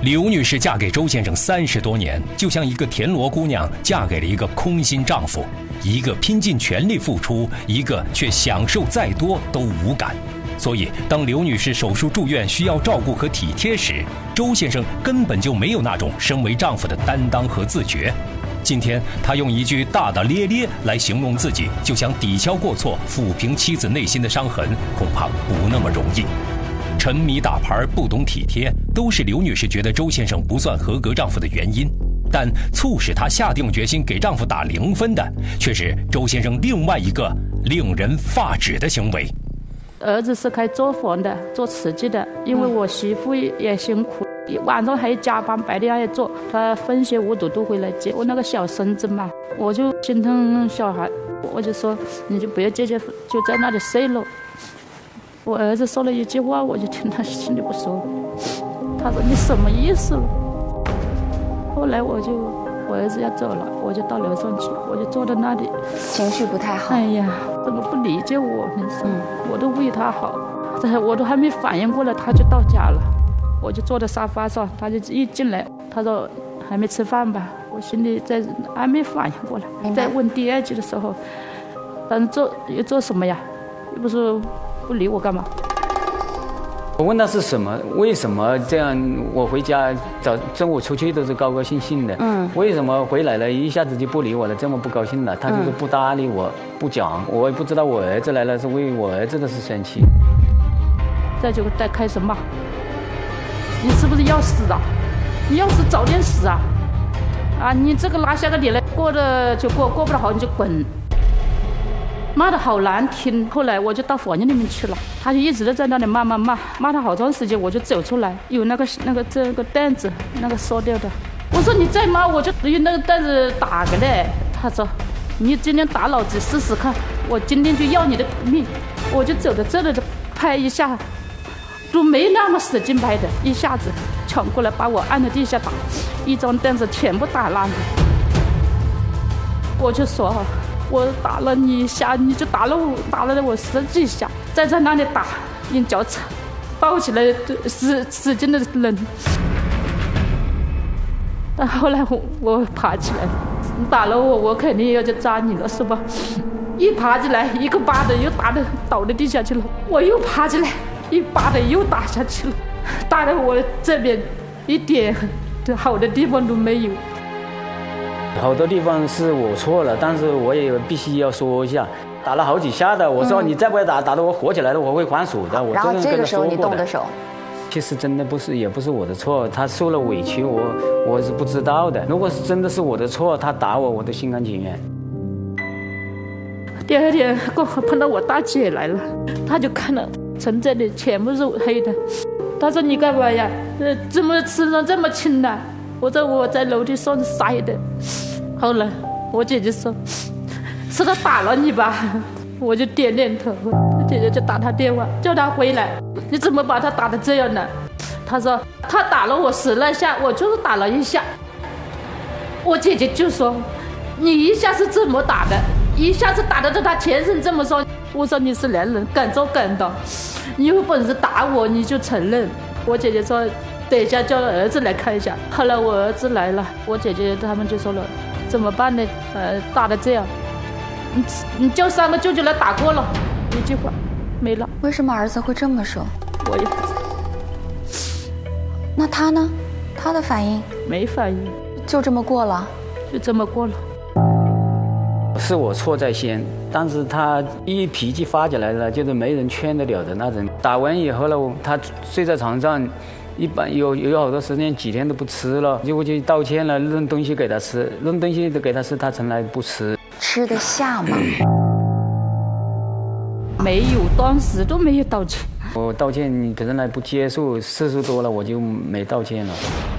刘女士嫁给周先生30多年，就像一个田螺姑娘嫁给了一个空心丈夫，一个拼尽全力付出，一个却享受再多都无感。所以，当刘女士手术住院需要照顾和体贴时，周先生根本就没有那种身为丈夫的担当和自觉。今天，他用一句大大咧咧来形容自己，就想抵消过错，抚平妻子内心的伤痕，恐怕不那么容易。沉迷打牌，不懂体贴，都是刘女士觉得周先生不算合格丈夫的原因。但促使她下定决心给丈夫打0分的，却是周先生另外一个令人发指的行为。 儿子是开作坊的，做瓷器的，因为我媳妇也辛苦，晚上还要加班，白天还要做。他风雪无阻都回来接我那个小孙子嘛，我就心疼小孩，我就说你就不要接，就在那里睡了。我儿子说了一句话，我就听他心里不舒服。他说你什么意思了？后来我儿子要走了，我就到楼上去，我就坐在那里， 情绪不太好。 哎呀，怎么不理解我呢？我都为他好，我都还没反应过来，他就到家了。我就坐在沙发上，他就一进来，他说还没吃饭吧？我心里还没反应过来。在问第2句的时候，反正做什么呀？又不是不理我干嘛？ 我问他是什么，为什么这样？我回家中午出去都是高高兴兴的，为什么回来了一下子就不理我了，这么不高兴了？他就是不搭理我，不讲，我也不知道我儿子来了是为我儿子的事生气。 再开始骂，你是不是要死啊？你要死早点死啊！啊，你这个拿下个脸来，过得就过，过不得好你就滚。骂得好难听，后来我就到房间里面去了，他就一直在那里骂他好长时间，我就走出来，有这个凳子那个烧掉的，我说你再骂我就用那个凳子打个嘞，他说你今天打老子试试看，我今天就要你的命，我就走到这里就拍一下，都没那么使劲拍的，一下子抢过来把我按在地下打，一张凳子全部打烂了，我就说我打了你一下，你就打了我10几下，再在那里打，用脚抱起来，使劲的扔。但后来我爬起来，你打了我肯定要去扎你了，是吧？一爬起来，一个巴的又打的倒在地下去了，我又爬起来，一巴的又打下去了，打得我这边一点好的地方都没有。 好多地方是我错了，但是我也必须要说一下，打了好几下的，我说你再不打得我火起来了，我会还手的。 然后这个时候你动的手， 其实真的也不是我的错，他受了委屈，我是不知道的。如果是真的是我的错，他打我都心甘情愿。 第2天刚好碰到我大姐来了，她就看了城这里全部是黑的，她说你干嘛呀？怎么身上这么青呢？我说我在楼梯上晒的。后来我姐姐说是他打了你吧，我就点点头。我姐姐就打他电话叫他回来，你怎么把他打得这样呢？他说他打了我10来下，我就是打了1下。我姐姐就说你1下是怎么打的？1下是打得他全身这么伤。我说你是男人，敢做敢当，你有本事打我你就承认。我姐姐说等一下叫儿子来看一下。后来我儿子来了，我姐姐他们就说了怎么办呢？打得这样，你叫3个舅舅来打过了，一句话没了。 为什么儿子会这么说？ 我也不知道。 那他呢？他的反应？ 没反应， 就这么过了。 就这么过了。 是我错在先，但是他一脾气发起来了，就是没人劝得了的那种。打完以后呢，他睡在床上，一般有好多时间几天都不吃了，就会去道歉了，扔东西给他吃，扔东西给他吃，他从来不吃。 吃得下吗？ 没有，当时都没有道歉。 我道歉，你可能还不接受，次数多了我就没道歉了。